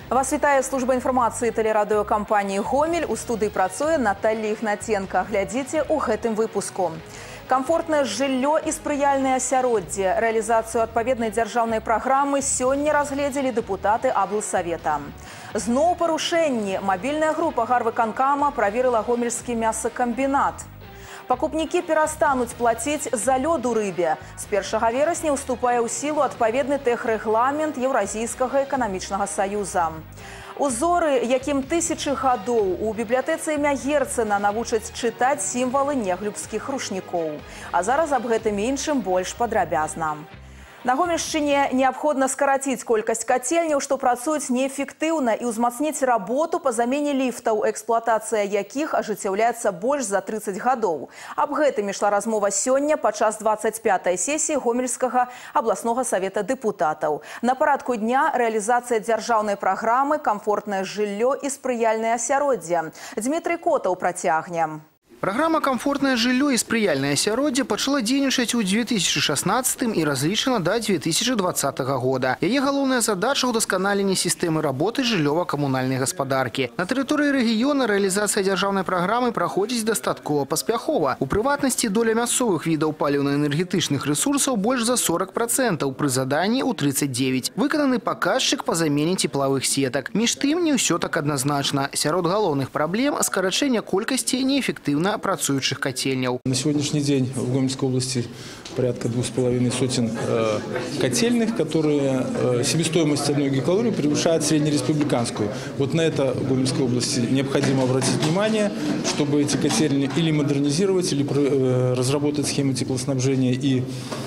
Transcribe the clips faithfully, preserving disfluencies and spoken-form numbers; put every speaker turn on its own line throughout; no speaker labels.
Вас вітае служба інфармацыі тэлерадыёкампаніі «Гомель». У студыі працуе Наталья Ігнаценка. Глядзіце ў гэтым выпуску. Камфортнае жыллё і спрыяльнае асяроддзе. Рэалізацыю адпаведнай дзяржаўнай праграмы сёння разгледзелі дэпутаты аблсавета. Зноў парушэнні. Мабільная група гарвыканкама праверыла гомельскі мясакамбінат. Пакупнікі перастануць плаціць за лёд у рыбе. З першага верасня ўступае ў сілу адпаведны тэхрэгламент Еўразійскага эканамічнага саюза. Узоры, якім тысячы гадоў, у бібліятэцы імя Герцена навучаць чытаць сімвалы неглюбскіх рушнікоў. А зараз аб гэтым іншым больш падрабязна. На Гомельшчыне неабходна скараціць колькасць кацельняў, што працуюць неэфектыўна, і ўзмацніць работу па замене ліфтаў, эксплуатацыя якіх ажыццяўляецца больш за трыццаць гадоў. Аб гэтым ішла размова сёння падчас дваццаць пятай сесіі Гомельскага абласнога савета дэпутатаў. На парадку дня рэалізацыя дзяржаўнай праграмы «Камфортнае жыллё і спрыяльнае асяроддзе». Дмітрий Котаў працягне.
Программа «Комфортное жилье и сприяльное асяроддзе» пачала дзейнічаць у две тысячи шестнадцатым и разлічана до две тысячи двадцатого года. Яе галоўная задача – ўдасканаленне сістэмы работы жыллёва-камунальнай гаспадаркі. На тэрыторыі рэгіёна рэалізацыя дзяржаўнай праграмы праходзіць дастаткова паспяхова. У прыватнасці доля мясцовых відаў паліўна-энергетычных рэсурсаў больш за сорок процентов, пры заданні ў тридцать девять. Выкананы паказчык па замене теплавых сетак. Між тым, не ўсё так адназначна. Сярод галоўных праблем – скарачэнне колькасці неэфектыўна працуючых котельняў.
На сегодняшний день в Гомельской области порядка двух с половиной сотен э, котельных, которые э, себестоимость одной гигакалории превышает среднереспубликанскую. Вот на это в Гомельской области необходимо обратить внимание, чтобы эти котельные или модернизировать, или э, разработать схемы теплоснабжения и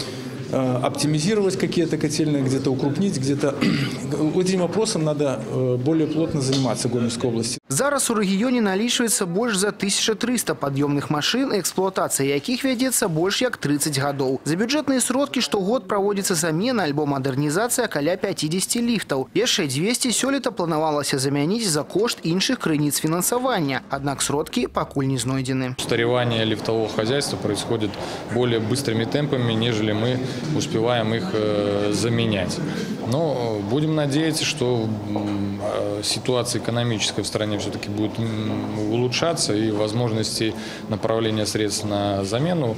оптимизировать какие-то котельные, где-то укрупнить, где-то... Этим вопросом надо более плотно заниматься в Гомельской области.
Зараз у регионе налічваецца больш за тысяча триста подъемных машин, эксплуатация якіх вядзецца больш як тридцать гадоў. За бюджетные сродки штогод проводится замена альбо модернизация каля пятидесяти лифтов. Яшчэ двести сёлета планавалася замяніць за кошт іншых крыніц финансования. Однако сродки пакуль не знойдены.
Устаревание лифтового хозяйства происходит более быстрыми темпами, нежели мы успеваем их э, заменять. Но будем надеяться, что э, ситуация экономическая в стране все-таки будет улучшаться, и возможностей направления средств на замену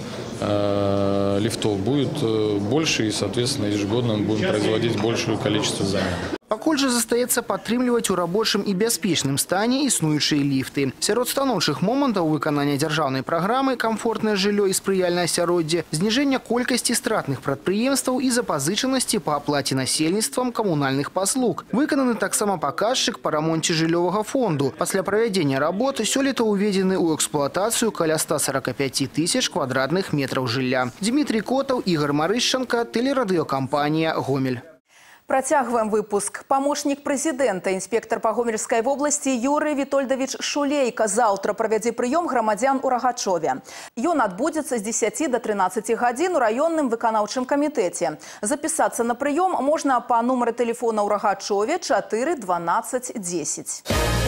э, лифтов будет э, больше, и, соответственно, ежегодно мы будем производить большее количество замен.
Пакуль жа застаецца падтрымліваць у рабочым і бяспечным стане існуючыя ліфты. Сярод станоўчых момантаў выканання дзяржаўнай праграмы «Комфортное жыллё і спрыяльнае асяроддзе» знижэнне колькасці стратных прадпрыемстваў і запазычанасці па аплаце насельніцтвам камунальных паслуг. Выкананы таксама паказчык па рамонце жыллёвага фонду. Пасля правядзення работ сёлета ўведзены ў эксплуатацыю каля ста сорока пяти тысяч квадратных метраў жылля. Дмітрий Котаў, Ігор Марышчанка, тэлерадыёкампанія «Гомель».
Працягваем выпуск. Памочнік прэзідэнта, інспектар па Гомельскай вобласці Юрый Вітольдавіч Шулейка заўтра правядзе прыём грамадзян у Рагачове. Ён адбудзецца з дзесяці до трынаццаці гадзін у раённым выканаўчым камітэце. Запісацца на прыём можна па нумары тэлефона ў Рагачове чатыры дванаццаць дзесяць.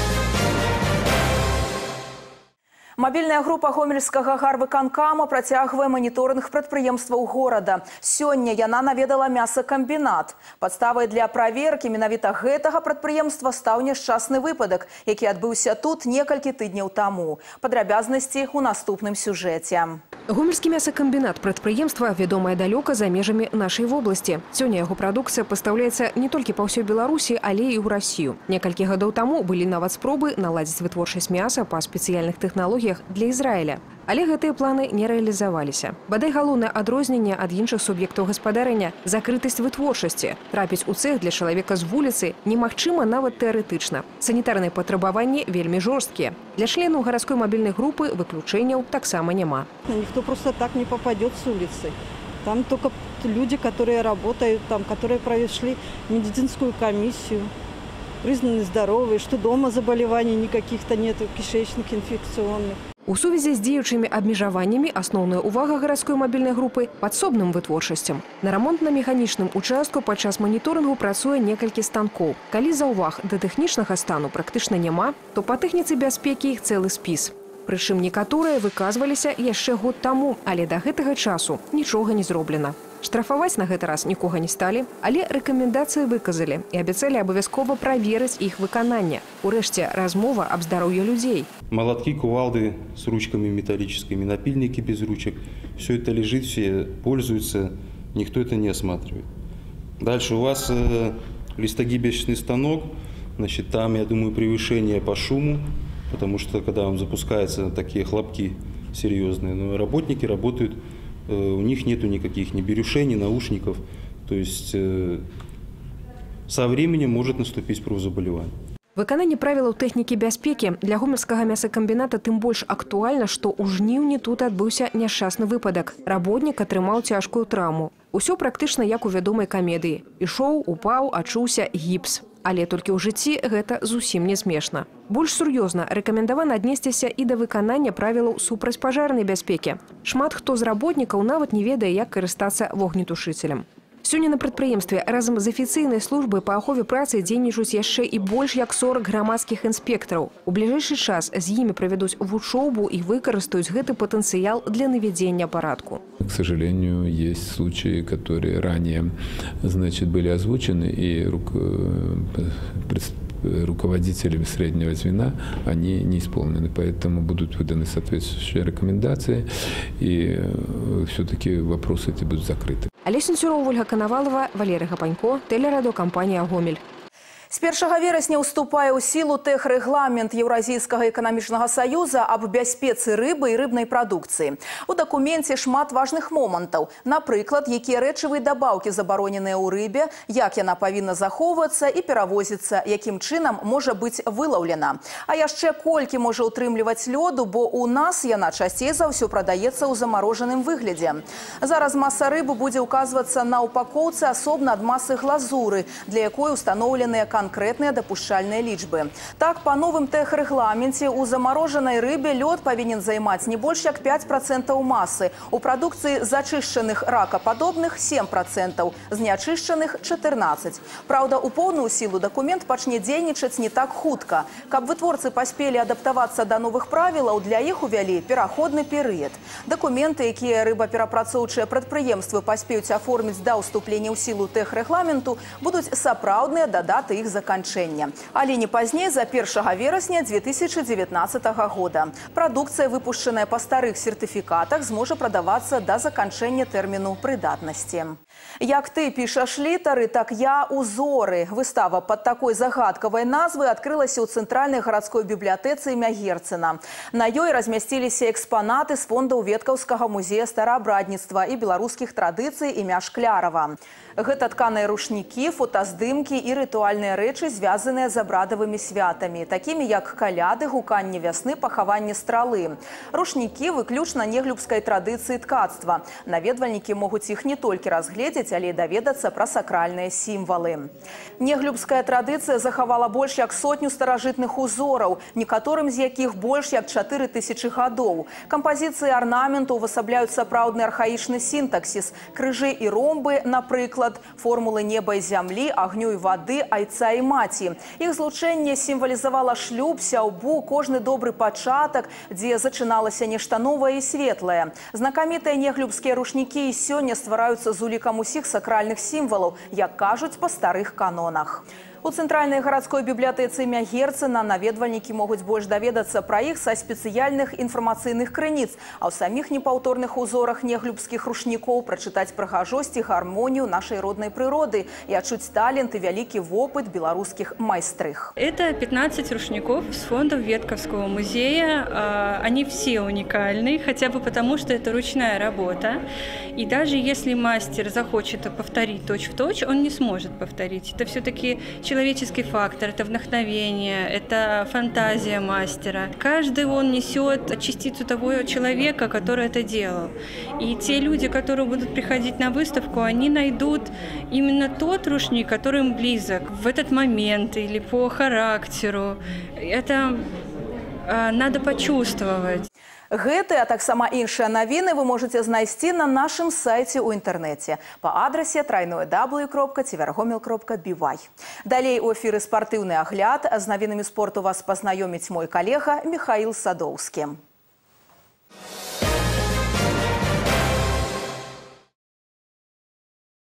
Мабільная група гомельскага гарвыканкама працягвае маніторынг прадпрыемстваў горада. Сёння яна наведала мясакамбінат. Падставай для праверкі менавіта гэтага прадпрыемства стаў няшчасны выпадак, які адбыўся тут некалькі тыдняў таму. Падрабязнасці ў наступным сюжэце.
Гомельскі мясакамбінат прадпрыемства вядомае далёка за межамі нашай вобласці. Сёння яго прадукцыя пастаўляецца не толькі па ўсёй Беларусі, але і ў Расію. Некалькі гадоў таму былі нават спробы наладзіць вытворчасць мяса па спецыяльных тэхналогіях для Ізраіля. Але гэтыя планы не рэалізаваліся. Бадай галоўнае адрозненне ад іншых суб'ектаў гаспадарання – закрытасць вытворчасці. Трапіць у цэх для чалавека з вуліцы немагчыма нават тэарэтычна. Санітарныя патрабаванні вельмі жорсткія. Для членаў гарадской мабільнай групы выключэнняў таксама няма.
Никто просто так не попадет с улицы. Там только люди, которые работают, там, которые прошли медицинскую комиссию, признаны здоровые, что дома заболеваний никаких-то нет, кишечных, инфекционных.
У сувязі з дзеючымі абмежаваннямі асноўная ўвага гарадской мабільнай групы падсобным вытворчасцям. На рамонтна-механічным участку падчас маніторынгу працуе некалькі станкоў. Калі заўваг да тэхнічнага стану практычна няма, то па тэхніцы бяспекі іх цэлы спіс. Прычым некаторыя выказваліся яшчэ год таму, але да гэтага часу нічога не зроблена. Штрафаваць на гэты раз нікога не сталі, але рэкамендацыі выказалі і абяцалі абавязкова праверыць іх выкананне. Урэшце, размова аб здароўі людзей.
Молотки, кувалды с ручками металлическими, напильники без ручек. Все это лежит, все пользуются, никто это не осматривает. Дальше у вас э, листогибельный станок, значит, там, я думаю, превышение по шуму, потому что когда он запускается, такие хлопки серьезные, но работники работают, э, у них нету никаких ни берюшей, ни наушников, то есть э, со временем может наступить профзаболевание.
Выкананне правілаў тэхнікі бяспекі для гомельскага мясакамбіната тым больш актуальна, што ў жніўні тут адбыўся няшчасны выпадак. Работнік атрымаў цяжкую траўму. Усё практычна як у вядомай камедыі. Ішоў, упаў, ачуўся гіпс. Але толькі ў жыцці гэта зусім не смешна. Больш сур'ёзна рэкамендавана аднесціся і да выканання правілаў супрацьпажарнай бяспекі. Шмат хто з работнікаў нават не ведае, як карыстацца вогнетушыцелем. Сёння на прадпрыемстве разам з афіцыйнай службай па ахове працы дзейнічаюць яшчэ і больш як сорок грамадскіх інспектараў. У бліжэйшы час з імі правядуць вучобу і выкарыстаюць гэты патэнцыял для наведзення парадку.
К сожалению, есть случаи, которые ранее, значит, были озвучены, и рук... руководителями среднего звена они не исполнены. Поэтому будут выданы соответствующие рекомендации, и все-таки вопросы эти будут закрыты.
Олеся Сенцюрова, Ольга Коновалова, Валерий Гапанько, телерадиокомпания «Гомель».
З першага верасня ўступае ў сілу тэхрэгламент Еўразійскага эканамічнага саюза аб бяспецы рыбы і рыбнай прадукцыі. У дакуменце шмат важных момантаў. Напрыклад, якія рэчывыя дабаўкі забароненыя ў рыбе, як яна павінна захоўвацца і перавозіцца, якім чынам можа быць вылаўлена. А яшчэ колькі можа ўтрымліваць лёду, бо ў нас яна часцей за ўсё прадаецца ў замарожаным выглядзе. Зараз маса рыбы будзе ўказвацца на упакоўцы асобна ад масы глазуры, для якой устаноўленыя конкретные допушчальные лічбы. Так, по новым тэхрэгламенце у замороженной рыбе лёд повинен займаць не больше як пять процентов массы, у продукции зачышчаных ракаподобных семь процентов, з неачышчаных четырнадцать. Правда, у поўную силу документ пачне дзейнічаць не так хутка. Каб вытворцы паспелі адаптавацца до новых правілаў, для іх увялі пераходны перыяд. Документы, якія рыбаперапрацоўчыя прадпрыемствы паспеюць аформіць да ўступлення ў сілу тэхрэгламенту, будуць сапраўдныя да даты іх заканчэння. Але не пазней за першага верасня две тысячи девятнадцатого года. Прадукцыя, выпушчаная па старых сертыфікатах, зможа прадавацца да заканчэння тэрміну прыдатнасці. Як ты пішаш літары, так я узоры. Выстава под такой загадкавай назвай адкрылася ў цэнтральнай гарадской бібліятэцы імя Герцена. На ёй размясціліся экспанаты з фондаў Веткаўскага музея стараабрадніцтва і беларускіх традыцый імя Шклярова. Гэта тканыя рушнікі, фотаздымкі і рытуальныя рэчы, звязаныя з абрадавымі святамі, такімі як каляды, гуканне вясны, пахаванне стралы. Рушнікі выключна неглюбскай традыцыі ткацтва. Наведвальнікі могуць іх не толькі разгледзець, але і даведацца пра сакральныя сімвалы. Неглюбская традыцыя захавала больш як сотню старажытных узораў, некаторым з якіх больш як чатыры тысячы гадоў. Кампазіцыі арнаменту увасабляюць сапраўдны архаічны сінтаксіс, крыжы і ромбы, напрыклад, формулы неба і зямлі, агню і вады, айца і маці. Іх злучэнне сімвалізавала шлюб, сяўбу, кожны добры пачатак, дзе зачыналася нешта новае і светлае. Знакамітыя неглюбскія рушнікі і сёння ствараюцца з улікам усіх сакральных сімвалаў, як кажуць па старых канонах. У цэнтральнай гарадской бібліятэцы імя Герцена наведвальнікі могуць больш даведацца пра іх са спецыяльных інфармацыйных крыніц, а ў саміх непаўторных узорах неглюбскіх рушнікоў прачытаць прыгажосць і гармонію нашай роднай прыроды і адчуць талент і вялікі вопыт беларускіх майстрых.
Это пятнадцать рушников с фондов Ветковского музея. Они все уникальны, хотя бы потому, что это ручная работа. И даже если мастер захочет повторить точь-в-точь, он не сможет повторить. Это все-таки человеческий фактор, это вдохновение, это фантазия мастера. Каждый он несет частицу того человека, который это делал. И те люди, которые будут приходить на выставку, они найдут именно тот рушник, который им близок в этот момент или по характеру. Это э, надо почувствовать.
Гэты, а таксама іншыя навіны вы можаце знайсці на нашым сайце ў інтэрнэце па адрасе трайное дабл ю кропка цівергомел кропка би вай. Далей у эфіры спартыўны агляд, з навінамі спорту вас пазнаёміць мой калега Михаил Садоўскі.